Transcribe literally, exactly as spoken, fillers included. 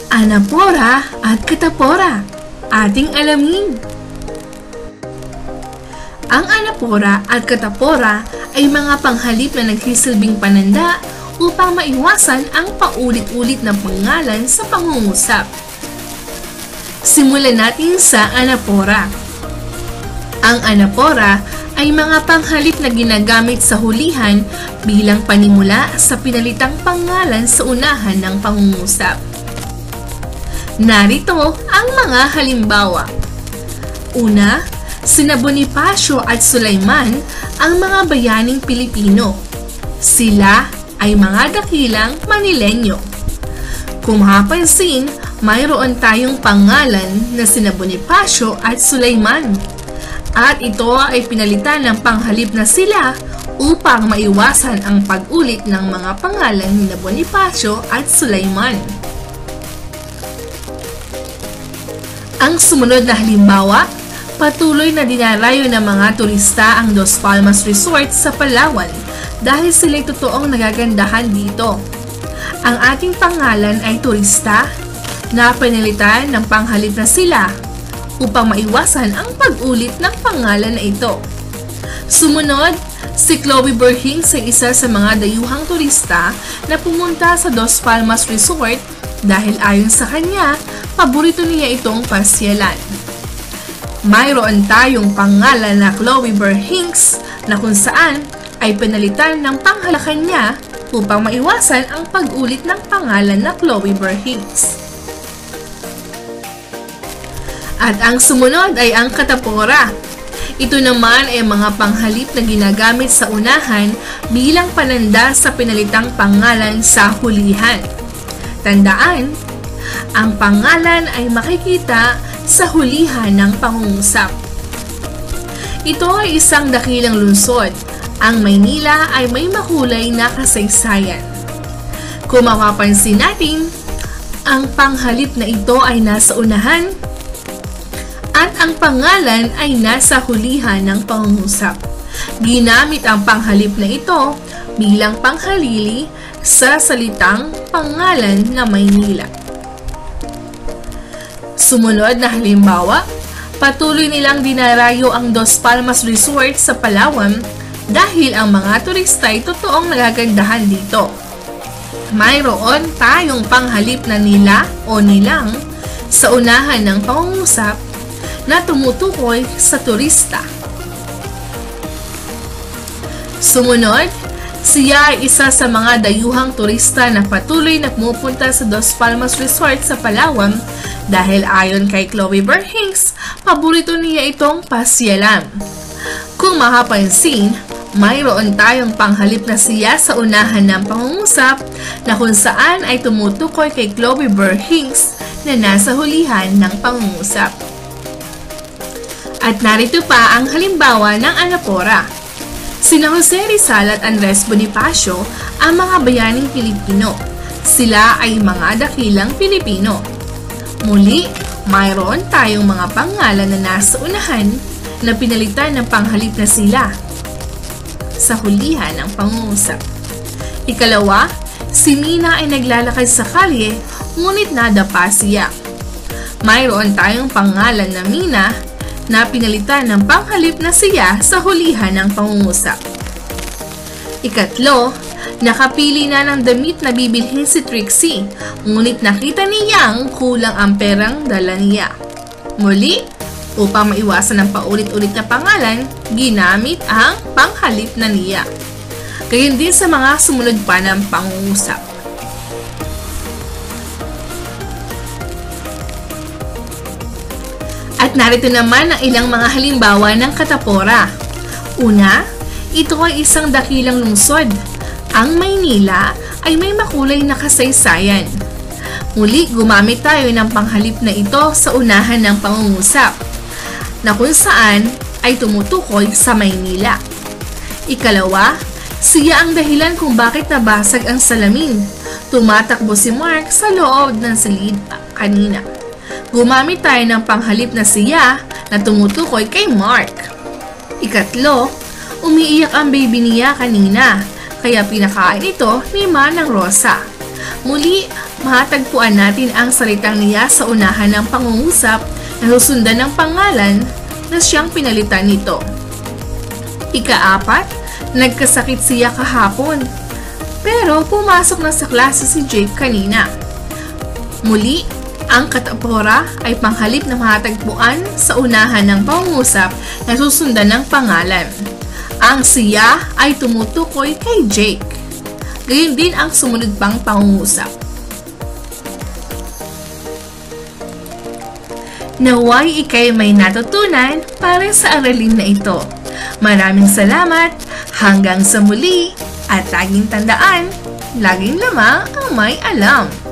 Anapora at Catapora. Ating alamin. Ang anapora at catapora ay mga panghalip na nagsisilbing pananda upang maiwasan ang paulit-ulit na pangalan sa pangungusap. Simulan natin sa anapora. Ang anapora ay mga panghalip na ginagamit sa hulihan bilang panimula sa pinalitang pangalan sa unahan ng pangungusap. Narito ang mga halimbawa. Una, sina Bonifacio at Sulaiman ang mga bayaning Pilipino. Sila ay mga dakilang Manilenyo. Kung mapapansin, mayroon tayong pangalan na sina Bonifacio at Sulaiman. At ito ay pinalitan ng panghalip na sila upang maiwasan ang pag-ulit ng mga pangalan ni Bonifacio at Sulaiman. Ang sumunod na halimbawa, patuloy na dinarayo ng mga turista ang Dos Palmas Resort sa Palawan dahil sila'y totoong nagagandahan dito. Ang ating pangalan ay turista na pinalitan ng panghalip na sila upang maiwasan ang pag-ulit ng pangalan na ito. Sumunod, si Chloe Berhings ay isa sa mga dayuhang turista na pumunta sa Dos Palmas Resort dahil ayon sa kanya, paborito niya itong pasyalan. Mayroon tayong pangalan na Chloe Berhings na kung saan ay pinalitan ng panghalakan niya upang maiwasan ang pag-ulit ng pangalan na Chloe Berhings. At ang sumunod ay ang catapora. Ito naman ay mga panghalip na ginagamit sa unahan bilang pananda sa pinalitang pangalan sa hulihan. Tandaan, ang pangalan ay makikita sa hulihan ng pangungusap. Ito ay isang dakilang lungsod. Ang Maynila ay may makulay na kasaysayan. Kung mapapansin natin, ang panghalip na ito ay nasa unahan at ang pangalan ay nasa hulihan ng pangungusap. Ginamit ang panghalip na ito bilang panghalili sa salitang pangalan na Maynila. Sumunod na halimbawa, patuloy nilang dinarayo ang Dos Palmas Resort sa Palawan dahil ang mga turista ay totoong nagagandahan dito. Mayroon tayong panghalip na nila o nilang sa unahan ng pangungusap na tumutukoy sa turista. Sumunod, siya ay isa sa mga dayuhang turista na patuloy na pumupunta sa Dos Palmas Resort sa Palawan dahil ayon kay Chloe Berhings, paborito niya itong pasyalan. Kung mapapansin, mayroon tayong panghalip na siya sa unahan ng pangungusap na kung saan ay tumutukoy kay Chloe Berhings na nasa hulihan ng pangungusap. At narito pa ang halimbawa ng anapora. Sina Jose Rizal at Andres Bonifacio ang mga bayaning Pilipino. Sila ay mga dakilang Pilipino. Muli, mayroon tayong mga pangalan na nasa unahan na pinalitan ng panghalip na sila sa hulihan ng pangungusap. Ikalawa, si Mina ay naglalakad sa kalye ngunit nadapa siya. Mayroon tayong pangalan na Mina na pinalitan ng panghalip na siya sa hulihan ng pangungusap. Ikatlo, nakapili na ng damit na bibilhin si Trixie, ngunit nakita niyang kulang ang perang dala niya. Muli, upang maiwasan ang paulit-ulit na pangalan, ginamit ang panghalip na niya. Gayon din sa mga sumunod pa ng pangungusap. At narito naman ang ilang mga halimbawa ng catapora. Una, ito ay isang dakilang lungsod. Ang Maynila ay may makulay na kasaysayan. Muli, gumamit tayo ng panghalip na ito sa unahan ng pangungusap, na kung saan ay tumutukoy sa Maynila. Ikalawa, siya ang dahilan kung bakit nabasag ang salamin. Tumatakbo si Mark sa loob ng silid kanina. Gumamit tayo ng panghalip na siya na tumutukoy kay Mark. Ikatlo, umiiyak ang baby niya kanina, kaya pinakain ito ni Manang Rosa. Muli, mahatagpuan natin ang salitang niya sa unahan ng pangungusap na susundan ng pangalan na siyang pinalitan nito. Ika-apat, nagkasakit siya kahapon, pero pumasok na sa klase si Jake kanina. Muli, ang katapora ay panghalip na mahatagpuan sa unahan ng pangungusap na susundan ng pangalan. Ang siya ay tumutukoy kay Jake. Gayon din ang sumunod pang pangungusap. Naway ikay may natutunan para sa aralin na ito. Maraming salamat, hanggang sa muli, at laging tandaan, laging lamang ang may alam.